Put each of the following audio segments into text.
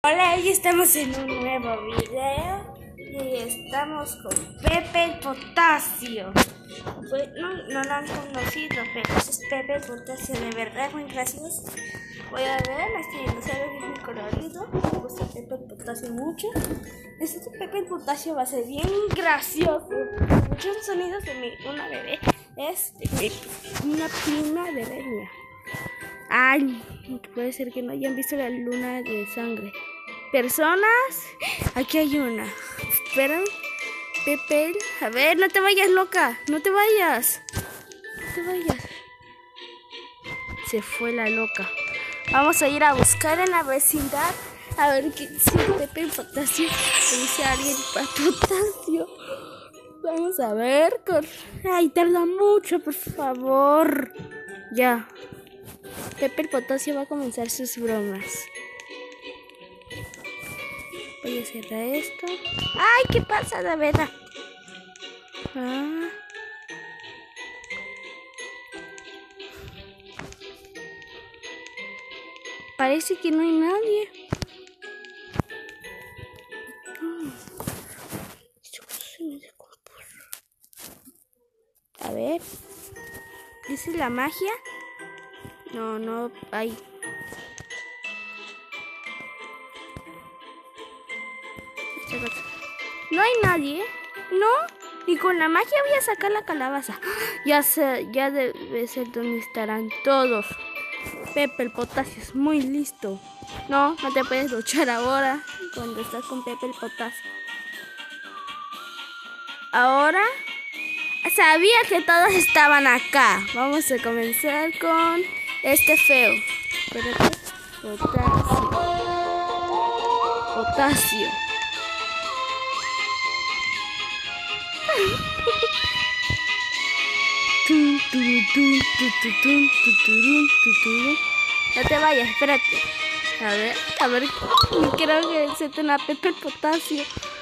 Hola, hoy estamos en un nuevo video y estamos con Pepe el Potasio. Pues, no lo han conocido, pero ese es Pepe el Potasio, de verdad muy gracioso. Voy a ver, este dinosaurio es muy colorido, me gusta Pepe el Potasio mucho. Este Pepe el Potasio va a ser bien gracioso. Muchos sonidos de una bebé es una prima bebé mía. Ay, puede ser que no hayan visto la luna de sangre. Personas, aquí hay una. Espera, Pepe. A ver, no te vayas, loca. No te vayas. No te vayas. Se fue la loca. Vamos a ir a buscar en la vecindad. A ver qué dice Pepe el Potasio. Le dice a alguien para Potasio. Vamos a ver. Ay, tarda mucho, por favor. Ya. Pepe el Potasio va a comenzar sus bromas. Voy a cerrar esto. ¡Ay! ¿Qué pasa, la verdad? Parece que no hay nadie. A ver. ¿Esa es la magia? No hay. No hay nadie, ¿no? Y con la magia voy a sacar la calabaza. Ya debe ser donde estarán todos. Pepe el Potasio es muy listo. No te puedes duchar ahora cuando estás con Pepe el Potasio. Ahora sabía que todos estaban acá. Vamos a comenzar con este feo. Espérate. Potasio. No te vayas, espérate. A ver, creo que se te una Pepe el Potasio.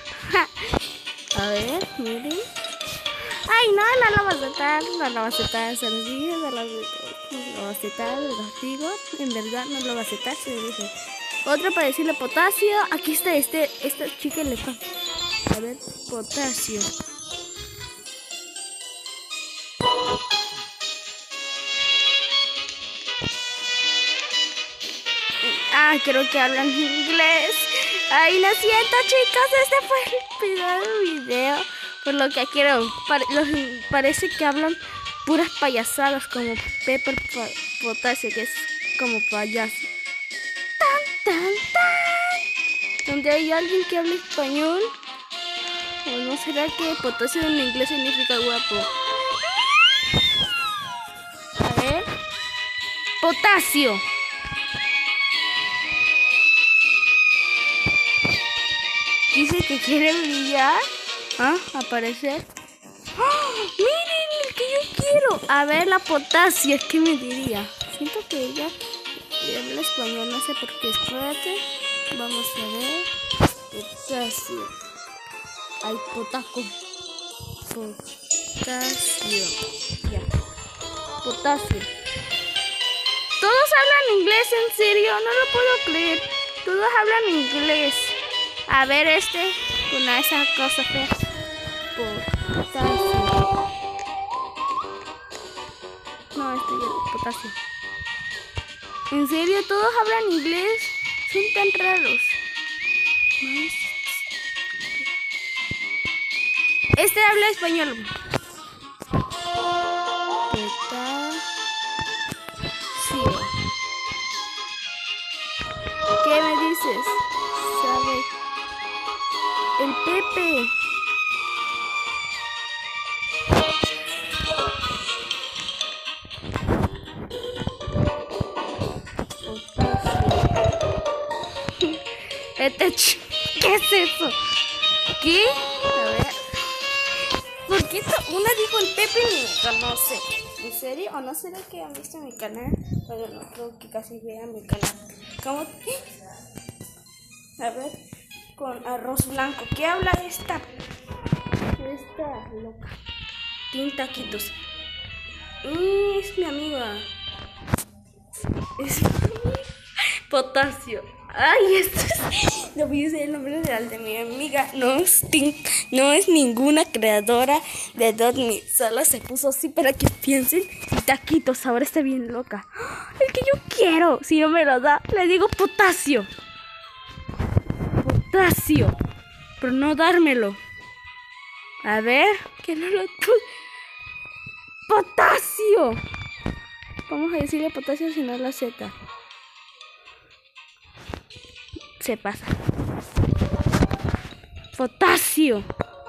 A ver, miren. Ay, no lo vas a atar, no lo vas a atar, se los dije, no lo vas a atar, los digo, en verdad no lo vas a atar, se los dije. Otro para decirle Potasio, aquí está esta chica elefante. A ver, Potasio. Creo que hablan inglés. Ay, lo siento, chicos, este fue el video. Por lo que quiero, parece que hablan puras payasadas como Pepe el Potasio, que es como payaso. ¡Tan! ¿Donde hay alguien que habla español? ¿O no será que Potasio en inglés significa guapo? A ver. Potasio. Dice que quiere brillar. Aparecer. ¡Oh! Miren el que yo quiero. A ver, la Potasio, ¿qué me diría? Siento que ella habla español, no sé por qué. Espérate. Vamos a ver. Potasio. Ay, Potasio. Ya. Potasio. Todos hablan inglés, en serio, no lo puedo creer. Todos hablan inglés. A ver con esa cosa fea. Potasio. No, ya es Potasio. ¿En serio todos hablan inglés? Son tan raros. Habla español. Potasio. ¿Qué me dices? ¿Sabe? El Pepe. ¿Qué es eso? ¿Qué? A ver. ¿Por qué una dijo el Pepe ni me conoce? ¿En serio? ¿O no será que han visto mi canal? Pero no creo que casi vean mi canal. ¿Cómo? A ver. Con arroz blanco. ¿Qué habla esta loca? Tiene taquitos. Es mi amiga. Es Potasio. Ay, esto es... voy a decir el nombre real de mi amiga. No es ninguna creadora de Dotme. Solo se puso así para que piensen. Y taquitos, ahora está bien loca. El que yo quiero. Si no me lo da, le digo potasio. Potasio. Pero no dármelo. A ver, que no lo... ¡Potasio! Vamos a decirle potasio si no la Z. Se pasa. Potasio.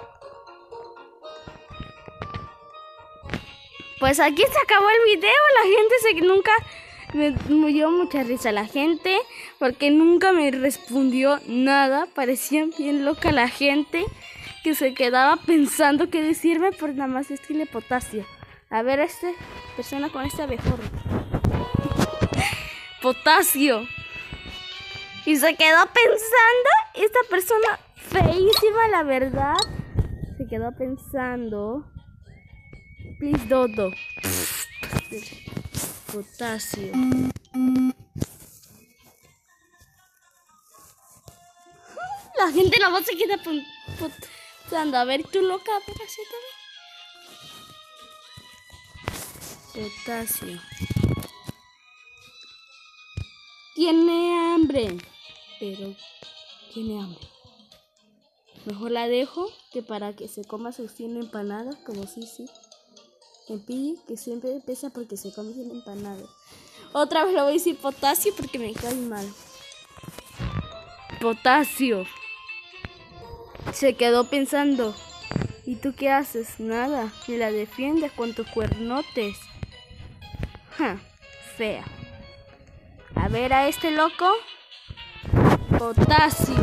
Pues aquí se acabó el video. La gente nunca me dio mucha risa la gente porque nunca me respondió nada. Parecía bien loca la gente que se quedaba pensando qué decirme por nada más decirle potasio. A ver, persona con este abejorro. Potasio. Y se quedó pensando, esta persona feísima, la verdad. Se quedó pensando. Please, Dodo. Potasio. La gente no se queda pensando. A ver, tú loca, potasio. Tiene hambre. Pero tiene hambre. Mejor la dejo que para que se coma sus 100 empanadas. Como sí. Me pide que siempre pesa porque se come 100 empanadas. Otra vez le voy a decir potasio porque me cae mal. Potasio. Se quedó pensando. ¿Y tú qué haces? Nada. Me la defiendes con tus cuernotes. Fea. A ver a este loco. Potasio.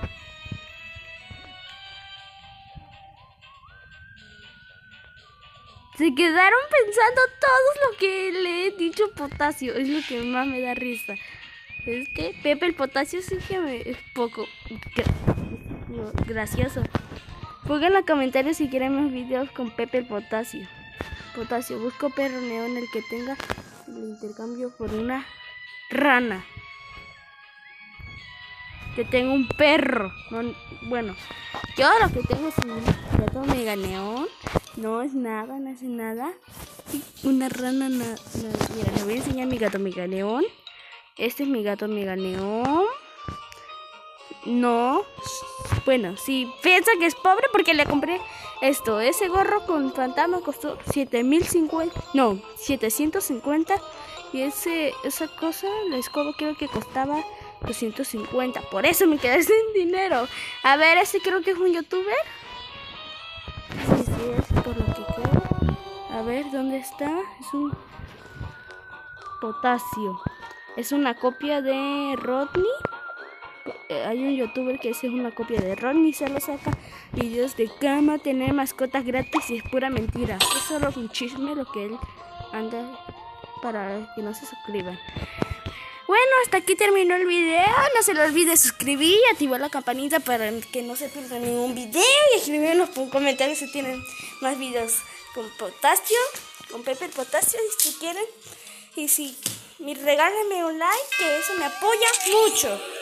Se quedaron pensando todos lo que le he dicho potasio. Es lo que más me da risa. Es que Pepe el potasio sí que es poco gracioso. Pongan en los comentarios si quieren más videos con Pepe el potasio. Potasio, busco perro neón el que tenga el intercambio por una rana. Que tengo un perro. No, bueno, yo lo que tengo es un gato mega neón. No es nada, no hace nada. Y una rana. Mira, les voy a enseñar mi gato mega neón. Este es mi gato mega neón. No. Bueno, si piensa que es pobre porque le compré esto. Ese gorro con fantasma costó 750. Y esa cosa, la escoba creo que costaba 250. Por eso me quedé sin dinero. A ver, ese creo que es un youtuber. Sí, es por lo que creo. A ver, ¿dónde está? Es un potasio. Es una copia de Rodney. Hay un youtuber que es una copia de Rodney. Se lo saca videos de cama, tener mascotas gratis y es pura mentira. Es solo un chisme lo que él anda para que no se suscriban. Bueno, hasta aquí terminó el video. No se les olvide suscribir y activar la campanita para que no se pierdan ningún video. Y escribir en los comentarios si tienen más videos con potasio, con Pepe el potasio, si quieren. Y si regálenme un like, que eso me apoya mucho.